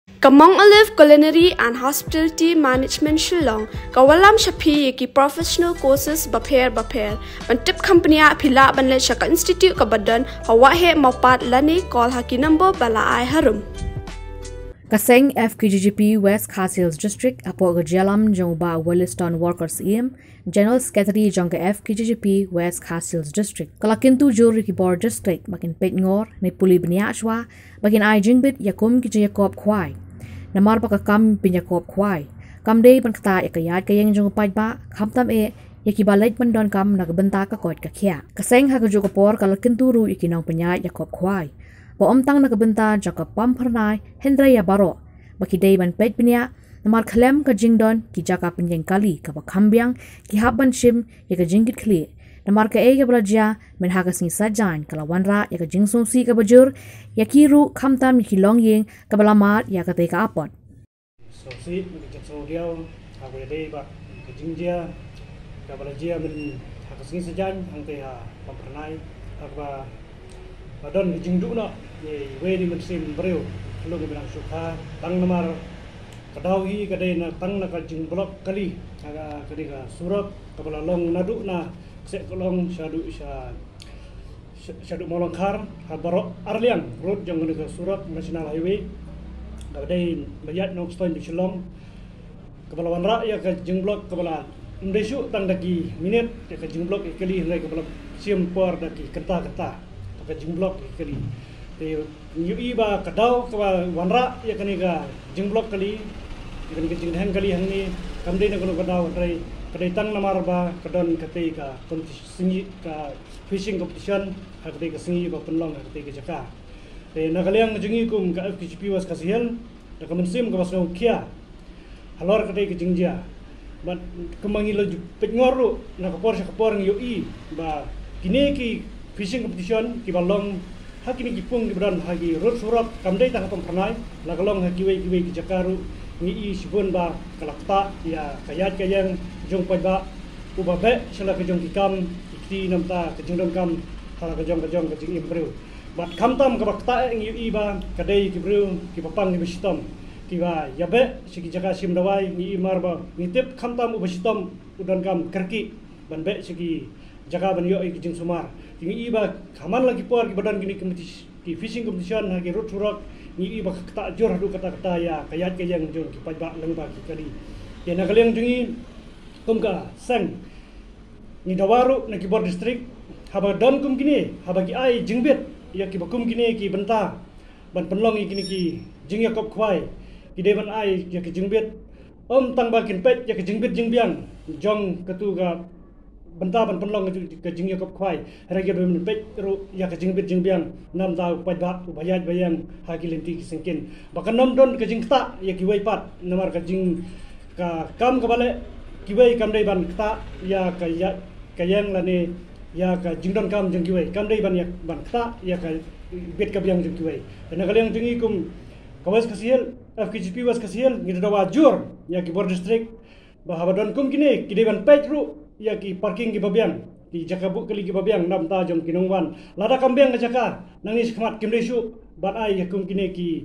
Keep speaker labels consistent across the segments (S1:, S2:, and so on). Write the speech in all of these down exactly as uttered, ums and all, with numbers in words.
S1: Kamong Olive Culinary and Hospitality Management Shillong, Kawalam Shapi ki professional courses baper baper, Bantip company pila banle Shaka Institute kabadan, Hawahe Maupat Lani call haki number bala ai harum.
S2: Kaseng F K G G P West Khasi Hills District apo gajalam jongba Williston Workers E M General Secretary jongka F K G G P West Khasi Hills District kalakintu juri ki Board District makin petngor ni puli bniachwa makin ai jingbit yakum ki Jacob Khwai namar pa kam pinyakop Khwai kam dei pan kata yakayat kayeng jong ba khamtam e yaki balait mandon kam nagbenta ka kot ka khya kaseng ha ka jokapor kalakintu ru ikinang panya Jacob Khwai Bo omtang nakabenta jaka pampernai Hendraya Baro baki day ban pet pinya namar khalem ka jingdon ki jaka pinyeng kali ka bakhambyang ki haban shim ya ka jingit khli namar ka e ka blajya men ha ka sing sajan kala wanra ya ka jingsong si ka bajur ya ki ru khamtam ki longyeng ka balamat ya ka te ka apot
S3: so si mi ka so diaw ha ko day ba ka jingja ka blajya men ha ka sing sajan hang te ha pampernai ba Padon di jingdu na, ye we di mensim beriu, lalu bilang suka tang namar kadawi kadai na tang na kajing blok kali, aga kali ka surat kapala long nadu na sek kolong syadu sya syadu molongkar habaro arliang road jang ka surat national highway, kadai bayat nok stone di Shillong, kapala wanra ya kajing blok kapala indesu tang daki minit ya kajing blok kali ngai kapala siam por daki kenta kenta. Ka jingblok kali te yu ba kadau ka wanra ya kani ka jingblok kali kani ka jinghang kali hangni kamde na kono kadau trai kadai tang namar ba kadon kate ka singi ka fishing competition ha kate ka singi ba penlong ha kate ka jaka te nagaliang jingi kum ka F K G P was kasihel da kamensim ka basno kia halor kate ka jingjia ba kemangi lo petngoru na kapor sa kapor ng yu ba kini ki fishing competition ki balong hakini ki pung dibran hagi road surat kamdai tang pam pranai lagalong hagi wei ki wei ki jakaru ni i sibun ba kalakta ya kayat kayang jong pai ba uba be sala ka jong ki kam ikti namta ka jong kam ha ka jong ka jong ka jing improve bat kamtam ka bakta eng i ba kadai ki bru ki papang ni bistom ki ba ya be sigi jaka sim dawai ni i mar ba ni tip kamtam ubastom udan kam kerki ban be sigi jaga ban yo ki jing sumar tingi iba kaman lagi por ki badan gini kompetisi ki fishing competition ha ki road surak ni iba kata jor hadu kata kata ya kayat kayang jong ki pajba lang ba ki kali ya nagaleng jungi kumka sang ni dawaru na ki bor district haba don kum gini haba ki ai jingbet ya ki bakum gini ki benta ban penlong gini ki jing Jacob Khwai ki de ban ai ya ki jingbet om tang ba kin pet ya ki jingbet jingbiang jong ketu ga benta ban penlong ke jing Jacob Khwai rage be men pet ru ya ke jing bit jing biang nam da pajba bayat bayang hagi lenti ki sengkin bakan nom don ke jing ta ya ki wei pat namar ke jing ka kam ka bale ki wei kam dei ban ta ya ka ya ka yang lane ya ka jing don kam jing ki wei kam dei ban ya ban ta ya ka bet ka biang jing ki wei na kaleng jing ikum kawas kasihel F K G P was kasihel ngi da wajur ya ki bor district ba habadon kum kini ki dei ban pet ru ya ki parking ki babiang ki jakabu kali ki babiang nam ta jom kinongwan lada kambiang ka jaka nangis khmat kimresu bat ai yakum kine ki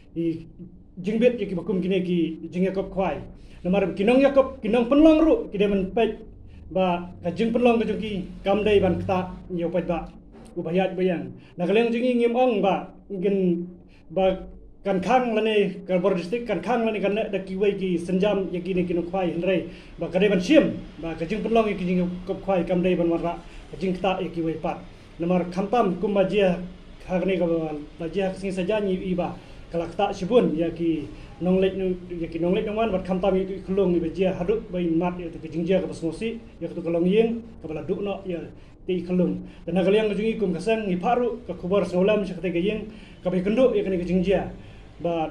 S3: jingbet ya ki bakum kine ki jing Jacob Khwai namar kinong Jacob kinong penlong ru ki demen pet ba ka jing penlong ka jongki kamdai ban kta yo pet ba ubayat bayang nagaleng jingi ngim ong ba gen ba kan khang lane ka bor district kan khang lane kan da ki wei ki senjam ya ki ne ki no Khwai hendrai ba ka ban sim ba ka jing penlong ki jing Jacob Khwai kam dei ban warra ka jing ta ya ki wei pat namar khamtam kum ba jia ha ne ka ba jia sing saja ni i ba kalakta sibun ya ki nonglek ya ki nonglek nongwan bat khamtam ki khulung ni ba jia haduk ba mat ya ki jing jia ka basmosi ya ka kolong yeng ka bala duk no ya ti khulung dan nagaliang ka jingi kum kasang ni paru ka khubor solam sa ka yeng ka ba kenduk ya ka ni jing jia ba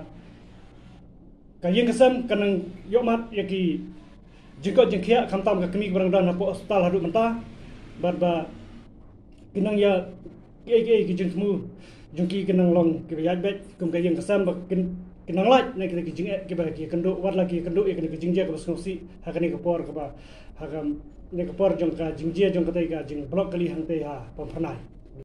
S3: kayeng kesam kanang yomat yaki jingkot jingkia khamtam ka kemi barang dan hapo hospital hadu menta bat ba kinang ya ke ke ki jingmu jungki kinang long ki bayat bet kum kayeng kesam ba kinang laj na ki jing ki ba ki kendo wat lagi kendo ya ki jingja ka basnosi hakani ka por ka ba hakam ne ka por jong ka jingjia jong ka tai ka jing blok kali hang te ha pampanai